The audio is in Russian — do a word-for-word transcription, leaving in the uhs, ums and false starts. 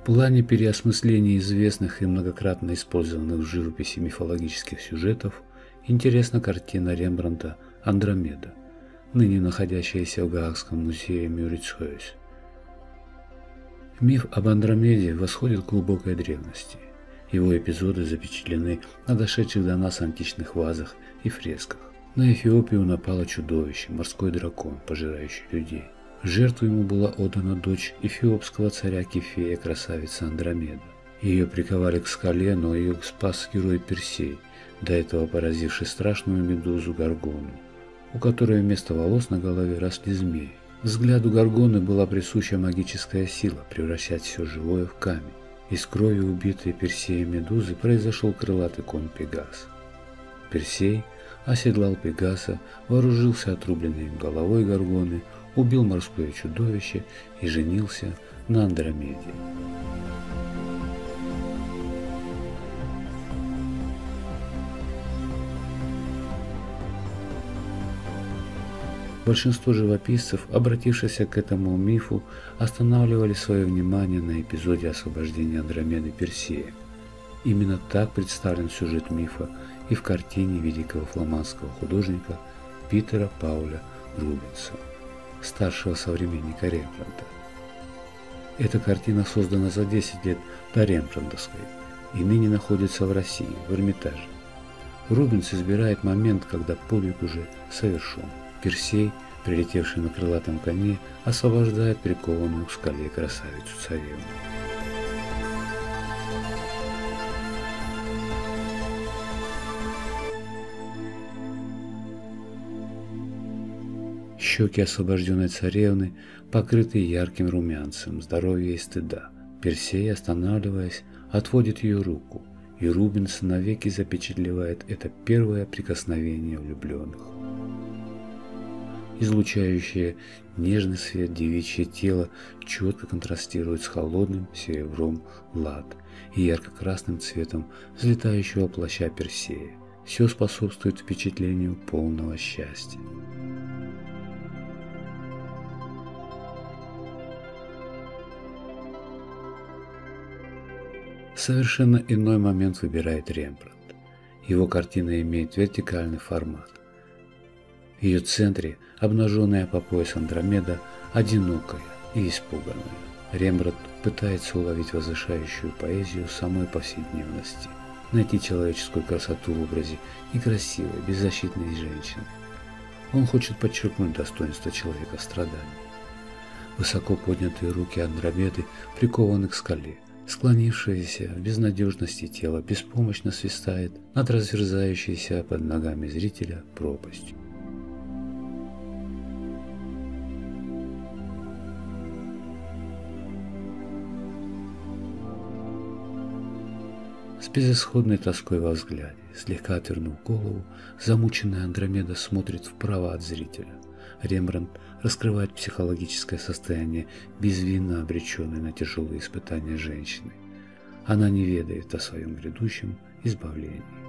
плане переосмысления известных и многократно использованных в живописи мифологических сюжетов интересна картина Рембрандта «Андромеда», ныне находящаяся в Гаагском музее Мюрицхойс. Миф об Андромеде восходит к глубокой древности. Его эпизоды запечатлены на дошедших до нас античных вазах и фресках. На Эфиопию напало чудовище, морской дракон, пожирающий людей. В жертву ему была отдана дочь эфиопского царя Кефея, красавица Андромеда. Ее приковали к скале, но ее спас герой Персей, до этого поразивший страшную медузу Горгону, у которой вместо волос на голове росли змеи. Взгляду Горгоны была присуща магическая сила превращать все живое в камень. Из крови убитой Персеем медузы произошел крылатый конь Пегас. Персей оседлал Пегаса, вооружился отрубленной им головой Горгоны, убил морское чудовище и женился на Андромеде. Большинство живописцев, обратившихся к этому мифу, останавливали свое внимание на эпизоде освобождения Андромеды Персеем. Именно так представлен сюжет мифа и в картине великого фламандского художника Питера Пауля Рубенса, старшего современника Рембрандта. Эта картина создана за десять лет до рембрандтовской и ныне находится в России, в Эрмитаже. Рубенс избирает момент, когда подвиг уже совершен. Персей, прилетевший на крылатом коне, освобождает прикованную к скале красавицу-царевну. Щеки освобожденной царевны покрыты ярким румянцем здоровья и стыда. Персей, останавливаясь, отводит ее руку, и Рубенс навеки запечатлевает это первое прикосновение влюбленных. Излучающее нежный свет девичье тело четко контрастирует с холодным серебром лад и ярко-красным цветом взлетающего плаща Персея. Все способствует впечатлению полного счастья. Совершенно иной момент выбирает Рембрандт. Его картина имеет вертикальный формат. В ее центре обнаженная по пояс Андромеда, одинокая и испуганная. Рембрандт пытается уловить возвышающую поэзию самой повседневности, найти человеческую красоту в образе некрасивой, беззащитной женщины. Он хочет подчеркнуть достоинство человека в страдании. Высоко поднятые руки Андромеды прикованы к скале. Склонившееся в безнадежности тело беспомощно свисает над разверзающейся под ногами зрителя пропастью. С безысходной тоской во взгляде, слегка отвернув голову, замученная Андромеда смотрит вправо от зрителя. Рембрандт раскрывает психологическое состояние безвинно обреченной на тяжелые испытания женщины. Она не ведает о своем грядущем избавлении.